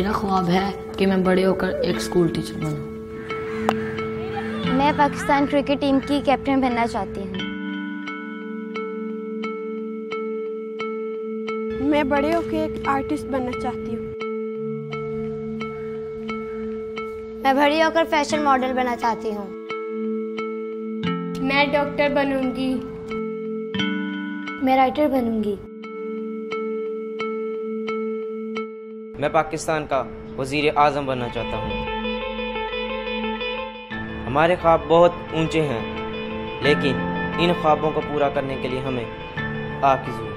मेरा ख्वाब है कि मैं बड़े होकर एक स्कूल टीचर बनूं। मैं पाकिस्तान क्रिकेट टीम की कैप्टन बनना चाहती हूँ। मैं बड़े होकर एक आर्टिस्ट बनना चाहती हूँ। मैं बड़ी होकर फैशन मॉडल बनना चाहती हूँ। मैं डॉक्टर बनूंगी। मैं राइटर बनूंगी। मैं पाकिस्तान का वज़ीर आज़म बनना चाहता हूँ। हमारे ख्वाब बहुत ऊंचे हैं, लेकिन इन ख्वाबों को पूरा करने के लिए हमें आपकी ज़रूरत है।